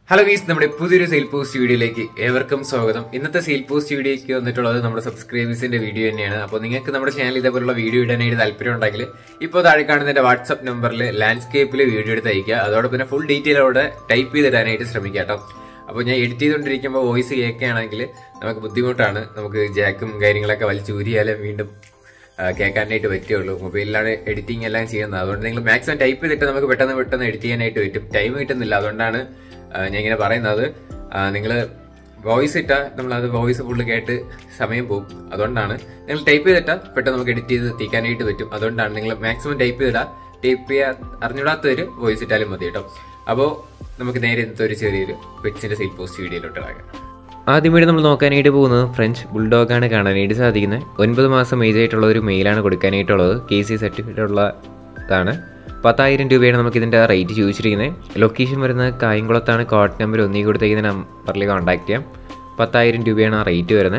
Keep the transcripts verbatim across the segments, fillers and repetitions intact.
Hello ഗീസ്, നമ്മുടെ പുതിയൊരു sale post വീഡിയോയിലേക്ക് ഏവർക്കും സ്വാഗതം. ഇന്നത്തെ സെയിൽ പോസ്റ്റ് വീഡിയോയ്ക്ക് വന്നിട്ടുള്ളത് നമ്മുടെ സബ്സ്ക്രൈബേഴ്സിന്റെ വീഡിയോ തന്നെയാണ്. അപ്പോൾ നിങ്ങൾക്ക് നമ്മുടെ ചാനൽ ഇതേപോലുള്ള വീഡിയോ ഇടാനായിട്ട് താല്പര്യം ഉണ്ടെങ്കിൽ ഇപ്പോൾ താഴെ കാണുന്ന എന്റെ വാട്സ്ആപ്പ് നമ്പറിൽ ലാൻഡ്സ്കേപ്പിൽ വീഡിയോ എടുത്ത് അയക്കുക. അതോടൊപ്പം തന്നെ ഫുൾ ഡീറ്റെയിലോടെ ടൈപ്പ് ചെയ്തിടാനായിട്ട് ശ്രമിക്കുക കേട്ടോ. അപ്പോൾ ഞാൻ എഡിറ്റ് ചെയ്തുകൊണ്ടിരിക്കുമ്പോൾ വോയിസ് കേൾക്കുകയാണെങ്കിൽ നമുക്ക് ബുദ്ധിമുട്ടാണ്. നമുക്ക് ജാക്കും കാര്യങ്ങളൊക്കെ വലിച്ചൂരിയാലും വീണ്ടും കേൾക്കാനായിട്ട് പറ്റുള്ളൂ. മൊബൈലിലാണ് എഡിറ്റിംഗ് എല്ലാം ചെയ്യുന്നത്. അതുകൊണ്ട് നിങ്ങൾ മാക്സിമം ടൈപ്പ് ചെയ്തിട്ട് നമുക്ക് പെട്ടെന്ന് പെട്ടെന്ന് എഡിറ്റ് ചെയ്യാനായിട്ട് പറ്റും. ടൈം കിട്ടുന്നില്ല, അതുകൊണ്ടാണ് ഞാൻ ഇങ്ങനെ പറയുന്നത്. നിങ്ങൾ വോയിസ് ഇട്ടാൽ നമ്മളത് വോയിസ് ഫുള്ള് കേട്ട് സമയം പോകും. അതുകൊണ്ടാണ് നിങ്ങൾ ടൈപ്പ് ചെയ്തിട്ടാൽ പെട്ടെന്ന് നമുക്ക് എഡിറ്റ് ചെയ്ത് എത്തിക്കാനായിട്ട് പറ്റും. അതുകൊണ്ടാണ് നിങ്ങൾ മാക്സിമം ടൈപ്പ് ചെയ്തിടാം. ടൈപ്പ് ചെയ്യാൻ അറിഞ്ഞിടാത്തവർ വോയിസ് ഇട്ടാലും മതി കേട്ടോ. അപ്പോൾ നമുക്ക് നേരെ ഇന്നത്തെ ഒരു ചെറിയൊരു പെറ്റ്സിന്റെ സെയിൽ പോസ്റ്റ് വീഡിയോയിലോട്ട് ഇറങ്ങാം. ആദ്യമായിട്ട് നമ്മൾ നോക്കാനായിട്ട് പോകുന്നത് ഫ്രഞ്ച് ബുൾഡോഗാണ് കാണാനായിട്ട് സാധിക്കുന്നത്. ഒൻപത് മാസം ഏജ് ആയിട്ടുള്ള ഒരു മെയിലാണ് കൊടുക്കാനായിട്ടുള്ളത്. കെ സി സർട്ടിഫിക്കറ്റ് ഉള്ളതാണ്. പത്തായിരം രൂപയാണ് നമുക്ക് ഇതിൻ്റെ റേറ്റ് ചോദിച്ചിരിക്കുന്നത്. ലൊക്കേഷൻ വരുന്നത് കായംകുളത്താണ്. കോഡ് നമ്പർ ഒന്നീ കൊടുത്തേക്കുന്ന നമ്പറിൽ കോൺടാക്ട് ചെയ്യാം. പത്തായിരം രൂപയാണ് ആ റേറ്റ് വരുന്നത്.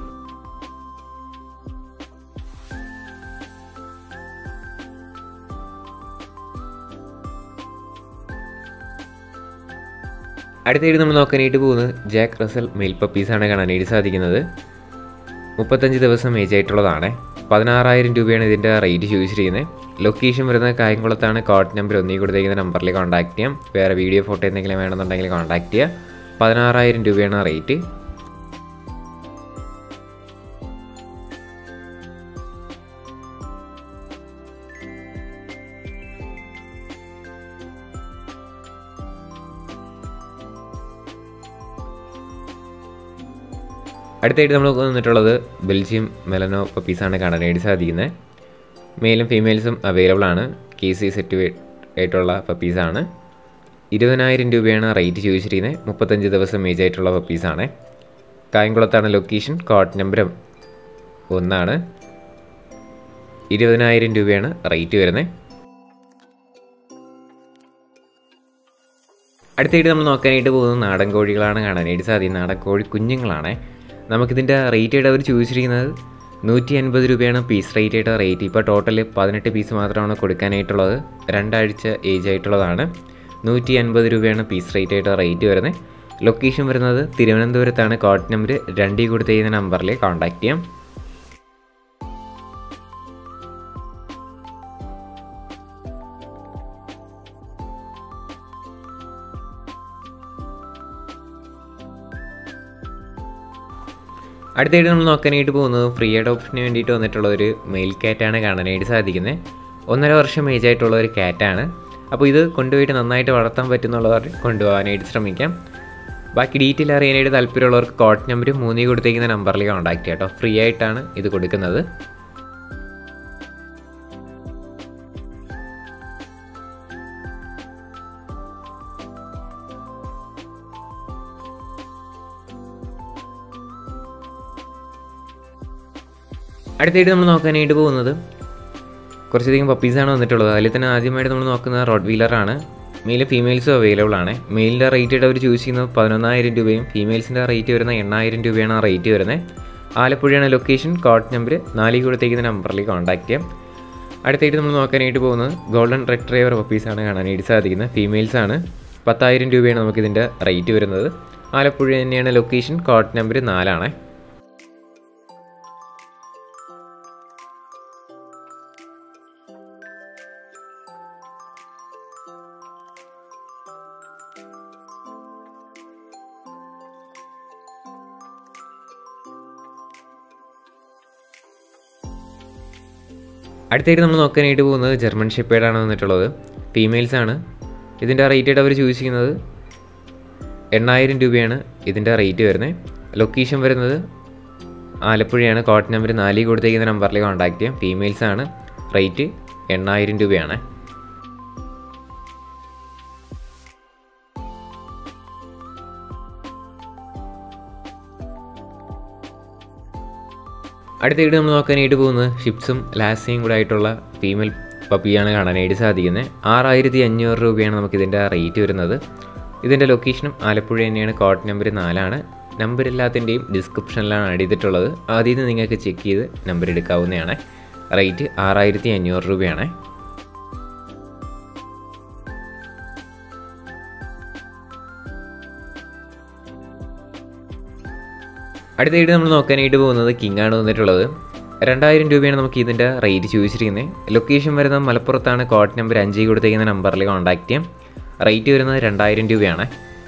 അടുത്തായിട്ട് നമ്മൾ നോക്കാനായിട്ട് പോകുന്നത് ജാക്ക് റസൽ മെയിൽ പപ്പീസാണ് കാണാനായിട്ട് സാധിക്കുന്നത്. മുപ്പത്തഞ്ച് ദിവസം ഏജ് ആയിട്ടുള്ളതാണ്. പതിനാറായിരം രൂപയാണ് ഇതിൻ്റെ റേറ്റ് ചോദിച്ചിരിക്കുന്നത്. ലൊക്കേഷൻ വരുന്നത് കായംകുളത്താണ്. കോഡ് നമ്പർ ഒന്നീ കൊടുത്തേക്കുന്ന നമ്പറിൽ കോൺടാക്ട് ചെയ്യാം. വേറെ വീഡിയോ ഫോട്ടോ എന്തെങ്കിലും വേണമെന്നുണ്ടെങ്കിൽ കോൺടാക്ട് ചെയ്യുക. പതിനാറായിരം രൂപയാണ് റേറ്റ്. അടുത്തായിട്ട് നമ്മൾ വന്നിട്ടുള്ളത് ബെൽജിയം മെലനോ പപ്പീസാണ് കാണാനായിട്ട് സാധിക്കുന്നത്. മെയിലും ഫീമെയിൽസും അവൈലബിൾ ആണ്. കെ സി സർട്ടിഫിക്കറ്റ് ആയിട്ടുള്ള പപ്പീസാണ്. ഇരുപതിനായിരം രൂപയാണ് റേറ്റ് ചോദിച്ചിരിക്കുന്നത്. മുപ്പത്തഞ്ച് ദിവസം ഏജ് ആയിട്ടുള്ള പപ്പീസാണ്. കായംകുളത്താണ് ലൊക്കേഷൻ. കോഡ് നമ്പർ ഒന്നാണ്. ഇരുപതിനായിരം രൂപയാണ് റേറ്റ് വരുന്നത്. അടുത്തായിട്ട് നമ്മൾ നോക്കാനായിട്ട് പോകുന്നത് നാടൻ കോഴികളാണ് കാണാനായിട്ട് സാധിക്കുന്നത്. നാടൻ കോഴി കുഞ്ഞുങ്ങളാണ്. നമുക്കിതിൻ്റെ റേറ്റ് ആയിട്ട് അവർ ചോദിച്ചിരിക്കുന്നത് നൂറ്റി അൻപത് രൂപയാണ് പീസ് റേറ്റ് ആയിട്ട് റേറ്റ്. ഇപ്പോൾ ടോട്ടൽ പതിനെട്ട് പീസ് മാത്രമാണ് കൊടുക്കാനായിട്ടുള്ളത്. രണ്ടാഴ്ച ഏജ് ആയിട്ടുള്ളതാണ്. നൂറ്റി അൻപത് രൂപയാണ് പീസ് റേറ്റ് ആയിട്ട് റേറ്റ് വരുന്നത്. ലൊക്കേഷൻ വരുന്നത് തിരുവനന്തപുരത്താണ്. കോഡ് നമ്പർ രണ്ടീ കൊടുത്തേക്കുന്ന നമ്പറിൽ കോൺടാക്ട് ചെയ്യാം. അടുത്തായിട്ട് നമ്മൾ നോക്കാനായിട്ട് പോകുന്നത് ഫ്രീ അഡോപ്ഷന് വേണ്ടിയിട്ട് വന്നിട്ടുള്ള ഒരു മെയിൽ ക്യാറ്റാണ് കാണാനായിട്ട് സാധിക്കുന്നത്. ഒന്നര വർഷം ഏജ് ആയിട്ടുള്ള ഒരു ക്യാറ്റാണ്. അപ്പോൾ ഇത് കൊണ്ടുപോയിട്ട് നന്നായിട്ട് വളർത്താൻ പറ്റുന്നുള്ളവർ കൊണ്ടുപോകാനായിട്ട് ശ്രമിക്കാം. ബാക്കി ഡീറ്റെയിൽ അറിയാനായിട്ട് താല്പര്യമുള്ളവർക്ക് കോഡ് നമ്പർ മൂന്നീ കൊടുത്തേക്കുന്ന നമ്പറിൽ കോൺടാക്ട് ചെയ്യാം കേട്ടോ. ഫ്രീ ആയിട്ടാണ് ഇത് കൊടുക്കുന്നത്. അടുത്തായിട്ട് നമ്മൾ നോക്കാനായിട്ട് പോകുന്നത് കുറച്ചധികം പപ്പീസാണ് വന്നിട്ടുള്ളത്. അതിൽ തന്നെ ആദ്യമായിട്ട് നമ്മൾ നോക്കുന്നത് റോഡ് വീലറാണ്. മെയിലും ഫീമെയിൽസും അവൈലബിൾ ആണ്. മെയിലിൻ്റെ റേറ്റ് ആയിട്ട് അവർ ചൂസ് ചെയ്യുന്നത് പതിനൊന്നായിരം രൂപയും ഫീമെയിൽസിൻ്റെ റേറ്റ് വരുന്നത് എണ്ണായിരം രൂപയാണ് ആ റേറ്റ് വരുന്നത്. ആലപ്പുഴയാണ് ലൊക്കേഷൻ. കോഡ് നമ്പർ നാലിൽ കൊടുത്തേക്കുന്ന നമ്പറിൽ കോൺടാക്ട് ചെയ്യാം. അടുത്തായിട്ട് നമ്മൾ നോക്കാനായിട്ട് പോകുന്നത് ഗോൾഡൻ റെട്രീവർ പപ്പീസാണ് കാണാനായിട്ട് സാധിക്കുന്നത്. ഫീമെയിൽസാണ്. പത്തായിരം രൂപയാണ് നമുക്കിതിൻ്റെ റേറ്റ് വരുന്നത്. ആലപ്പുഴ തന്നെയാണ് ലൊക്കേഷൻ. കോഡ് നമ്പർ നാലാണ്. അടുത്തായിട്ട് നമ്മൾ നോക്കാനായിട്ട് പോകുന്നത് ജർമ്മൻ ഷെപ്പേർഡാണ് വന്നിട്ടുള്ളത്. ഫീമെയിൽസാണ്. ഇതിൻ്റെ റേറ്റ് ആയിട്ട് അവർ ചൂസ് ചെയ്യുന്നത് എണ്ണായിരം രൂപയാണ് ഇതിൻ്റെ റേറ്റ് വരുന്നത്. ലൊക്കേഷൻ വരുന്നത് ആലപ്പുഴയാണ്. കോഡ് നമ്പർ നാലിൽ കൊടുത്തേക്കുന്ന നമ്പറിൽ കോൺടാക്ട് ചെയ്യാം. ഫീമെയിൽസാണ്. റേറ്റ് എണ്ണായിരം രൂപയാണ്. അടുത്തായിട്ട് നമ്മൾ നോക്കാനായിട്ട് പോകുന്നത് ഷിപ്സും ലാസയും കൂടെ ആയിട്ടുള്ള ഫീമെയിൽ പപ്പിയാണ് കാണാനായിട്ട് സാധിക്കുന്നത്. ആറായിരത്തി അഞ്ഞൂറ് രൂപയാണ് നമുക്കിതിൻ്റെ റേറ്റ് വരുന്നത്. ഇതിൻ്റെ ലൊക്കേഷനും ആലപ്പുഴ തന്നെയാണ്. കോഡ് നമ്പർ നാലാണ്. നമ്പർ എല്ലാത്തിൻ്റെയും ഡിസ്ക്രിപ്ഷനിലാണ് ആഡ് ചെയ്തിട്ടുള്ളത്. ആദ്യം നിന്ന് നിങ്ങൾക്ക് ചെക്ക് ചെയ്ത് നമ്പർ എടുക്കാവുന്നതാണ്. റേറ്റ് ആറായിരത്തി അഞ്ഞൂറ് രൂപയാണ്. അടുത്തായിട്ട് നമ്മൾ നോക്കാനായിട്ട് പോകുന്നത് കിങ് ആണ് വന്നിട്ടുള്ളത്. രണ്ടായിരം രൂപയാണ് നമുക്ക് ഇതിൻ്റെ റേറ്റ് ചോദിച്ചിരിക്കുന്നത്. ലൊക്കേഷൻ വരുന്നത് മലപ്പുറത്താണ്. കോഡ് നമ്പർ അഞ്ച് കൊടുത്തേക്കുന്ന നമ്പറിൽ കോൺടാക്ട് ചെയ്യാം. റേറ്റ് വരുന്നത് രണ്ടായിരം രൂപയാണ്.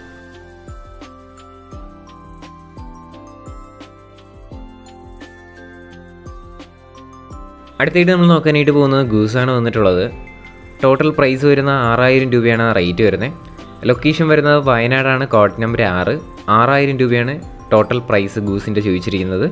അടുത്തായിട്ട് നമ്മൾ നോക്കാനായിട്ട് പോകുന്നത് ഗൂസാണ് വന്നിട്ടുള്ളത്. ടോട്ടൽ പ്രൈസ് വരുന്ന ആറായിരം രൂപയാണ് റേറ്റ് വരുന്നത്. ലൊക്കേഷൻ വരുന്നത് വയനാടാണ്. കോഡ് നമ്പർ ആറ്. ആറായിരം രൂപയാണ് ടോട്ടൽ പ്രൈസ് ഗൂസിൻ്റെ ചോദിച്ചിരിക്കുന്നത്.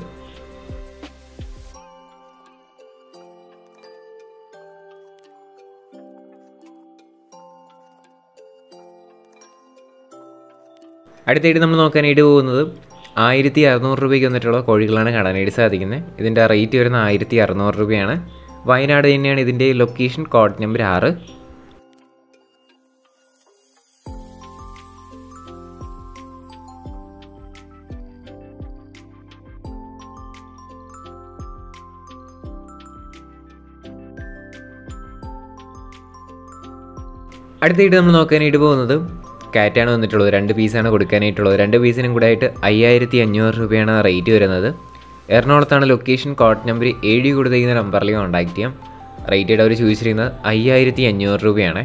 അടുത്തായിട്ട് നമ്മൾ നോക്കാനായിട്ട് പോകുന്നത് ആയിരത്തി അറുന്നൂറ് രൂപയ്ക്ക് വന്നിട്ടുള്ള കോഴികളാണ് കാണാനായിട്ട് സാധിക്കുന്നത്. ഇതിൻ്റെ റേറ്റ് വരുന്ന ആയിരത്തി അറുന്നൂറ് രൂപയാണ്. വയനാട് തന്നെയാണ് ഇതിൻ്റെ ലൊക്കേഷൻ. കോഡ് നമ്പർ ആറ്. അടുത്തായിട്ട് നമ്മൾ നോക്കാനായിട്ട് പോകുന്നത് കാറ്റാണ് വന്നിട്ടുള്ളത്. രണ്ട് പീസാണ് കൊടുക്കാനായിട്ടുള്ളത്. രണ്ട് പീസിനും കൂടെ ആയിട്ട് അയ്യായിരത്തി അഞ്ഞൂറ് രൂപയാണ് റേറ്റ് വരുന്നത്. എറണാകുളത്താണ് ലൊക്കേഷൻ. കോഡ് നമ്പർ ഏഴ് കൊടുത്തിരിക്കുന്ന നമ്പറിൽ കോൺടാക്ട് ചെയ്യാം. റേറ്റ് അവർ ചോദിച്ചിരിക്കുന്നത് അയ്യായിരത്തി അഞ്ഞൂറ് രൂപയാണ്.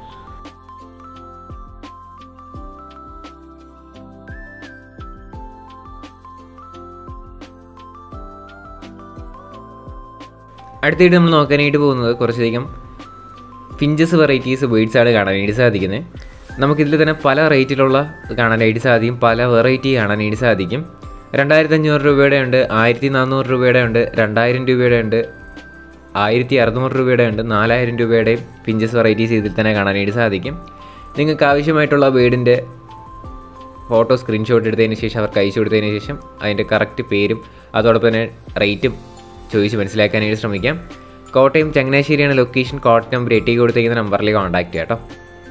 അടുത്തായിട്ട് നമ്മൾ നോക്കാനായിട്ട് പോകുന്നത് കുറച്ചധികം ഫിഞ്ചസ് വെറൈറ്റീസ് ബേഡ്സാണ് കാണാനായിട്ട് സാധിക്കുന്നത്. നമുക്കിതിൽ തന്നെ പല റേറ്റിലുള്ള കാണാനായിട്ട് സാധിക്കും. പല വെറൈറ്റി കാണാനായിട്ട് സാധിക്കും. രണ്ടായിരത്തി അഞ്ഞൂറ് രൂപയുടെ ഉണ്ട്, ആയിരത്തി നാനൂറ് രൂപയുടെ ഉണ്ട്, രണ്ടായിരം രൂപയുടെ ഉണ്ട്, ആയിരത്തി അറുന്നൂറ് രൂപയുടെ ഉണ്ട്, നാലായിരം രൂപയുടെയും ഫിഞ്ചസ് വെറൈറ്റീസ് ഇതിൽ തന്നെ കാണാനായിട്ട് സാധിക്കും. നിങ്ങൾക്ക് ആവശ്യമായിട്ടുള്ള ബേഡിൻ്റെ ഫോട്ടോ സ്ക്രീൻഷോട്ട് എടുത്തതിന് ശേഷം അവർക്ക് അയച്ചു കൊടുത്തതിന് ശേഷം അതിൻ്റെ കറക്റ്റ് പേരും അതോടൊപ്പം തന്നെ റേറ്റും ചോദിച്ച് മനസ്സിലാക്കാനായിട്ട് ശ്രമിക്കാം. കോട്ടയം ചങ്ങനാശ്ശേരിയാണ് ലൊക്കേഷൻ. കോഡ് നമ്പർ എട്ടി കൊടുത്തിരിക്കുന്ന നമ്പറിൽ കോൺടാക്ട് ചെയ്യാം കേട്ടോ.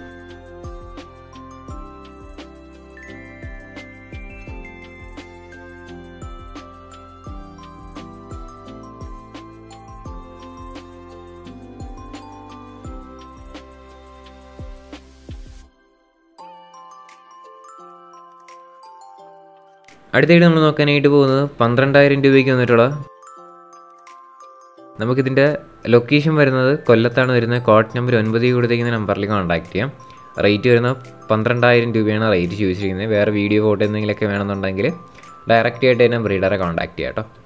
അടുത്തായിട്ട് നമ്മൾ നോക്കാനായിട്ട് പോകുന്നത് പന്ത്രണ്ടായിരം രൂപയ്ക്ക് വന്നിട്ടുള്ള, നമുക്കിതിൻ്റെ ലൊക്കേഷൻ വരുന്നത് കൊല്ലത്താണ് വരുന്നത്. കോഡ് നമ്പർ ഒൻപത് കൊടുത്തിരിക്കുന്ന നമ്പറിൽ കോൺടാക്ട് ചെയ്യാം. റേറ്റ് വരുന്നത് പന്ത്രണ്ടായിരം രൂപയാണ് റേറ്റ് ചോദിച്ചിരിക്കുന്നത്. വേറെ വീഡിയോ ഫോട്ടോ എന്തെങ്കിലുമൊക്കെ വേണമെന്നുണ്ടെങ്കിൽ ഡയറക്റ്റ് ആയിട്ട് തന്നെ ബ്രീഡറെ കോൺടാക്ട് ചെയ്യാം കേട്ടോ.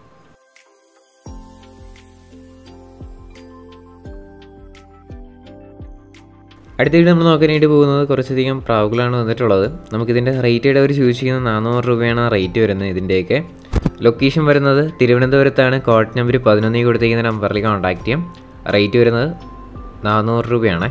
അടുത്തായിട്ട് നമ്മൾ നോക്കാനായിട്ട് പോകുന്നത് കുറച്ചധികം പ്രാവുകളാണ് വന്നിട്ടുള്ളത്. നമുക്കിതിൻ്റെ റേറ്റ് അവർ ചോദിച്ചിരിക്കുന്നത് നാനൂറ് രൂപയാണ് റേറ്റ് വരുന്നത്. ഇതിൻ്റെയൊക്കെ ലൊക്കേഷൻ വരുന്നത് തിരുവനന്തപുരത്താണ്. കോഡ് നമ്പർ പതിനൊന്നിൽ കൊടുത്തിരിക്കുന്ന നമ്പറിൽ കോൺടാക്ട് ചെയ്യാം. റേറ്റ് വരുന്നത് നാനൂറ് രൂപയാണ്.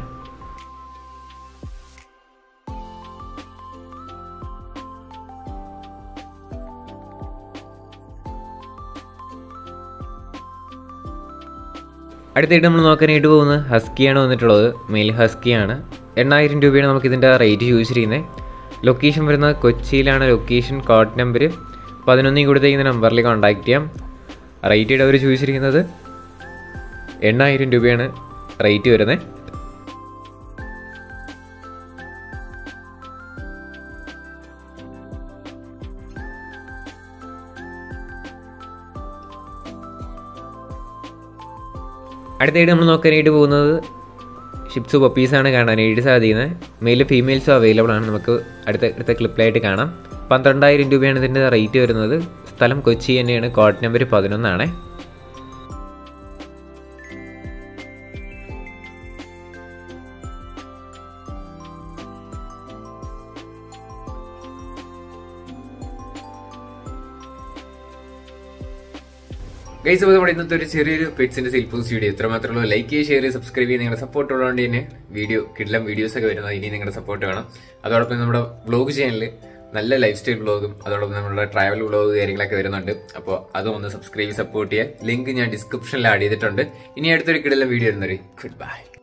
അടുത്തായിട്ട് നമ്മൾ നോക്കാനായിട്ട് പോകുന്നത് ഹസ്കിയാണ് വന്നിട്ടുള്ളത്. മെയിൽ ഹസ്കിയാണ്. എണ്ണായിരം രൂപയാണ് നമുക്കിതിൻ്റെ റേറ്റ് ചോദിച്ചിരിക്കുന്നത്. ലൊക്കേഷൻ വരുന്നത് കൊച്ചിയിലാണ് ലൊക്കേഷൻ. കോഡ് നമ്പർ പതിനൊന്നിൽ കൊടുത്തിരിക്കുന്ന നമ്പറിൽ കോൺടാക്ട് ചെയ്യാം. റേറ്റ് അവർ ചോദിച്ചിരിക്കുന്നത് എണ്ണായിരം രൂപയാണ് റേറ്റ് വരുന്നത്. അടുത്തായിട്ട് നമ്മൾ നോക്കാനായിട്ട് പോകുന്നത് ഷിപ്സ് പപ്പീസാണ് കാണാനായിട്ട് സാധിക്കുന്നത്. മെയിൽ ഫീമെയിൽസും അവൈലബിൾ ആണ്. നമുക്ക് അടുത്ത അടുത്ത ക്ലിപ്പിലായിട്ട് കാണാം. പന്ത്രണ്ടായിരം രൂപയാണ് ഇതിൻ്റെ റേറ്റ് വരുന്നത്. സ്ഥലം കൊച്ചി തന്നെയാണ്. Code number പതിനൊന്നാണ്. ഗൈസ്, അപ്പോൾ നമ്മുടെ ഇന്നത്തെ ഒരു ചെറിയൊരു പെറ്റ്സിന്റെ സെയിൽ പോസ്റ്റ് വീഡിയോ ഇത്ര മാത്രമേ ഉള്ളൂ. ലൈക്ക് ചെയ്യുക, ഷെയർ ചെയ്യുക, സബ്സ്ക്രൈബ് ചെയ്യുക. നിങ്ങളുടെ സപ്പോർട്ട് ഉള്ളതുകൊണ്ട് തന്നെ വീഡിയോ കിടലം വീഡിയോസ് ഒക്കെ വരുന്നത് ഇനി നിങ്ങളുടെ സപ്പോർട്ട് വേണം. അതോടൊപ്പം നമ്മുടെ വ്ളോഗ് ചാനലിൽ നല്ല ലൈഫ് സ്റ്റൈൽ വ്ളോഗും അതോടൊപ്പം നമ്മുടെ ട്രാവൽ വ്ളോഗ് കാര്യങ്ങളൊക്കെ വരുന്നുണ്ട്. അപ്പോൾ അതും ഒന്ന് സബ്സ്ക്രൈബ് സപ്പോർട്ട് ചെയ്യുക. ലിങ്ക് ഞാൻ ഡിസ്ക്രിപ്ഷനിൽ ആഡ് ചെയ്തിട്ടുണ്ട്. ഇനി അടുത്തൊരു കിടലം വീഡിയോ വരുന്നവരെ ഗുഡ് ബൈ.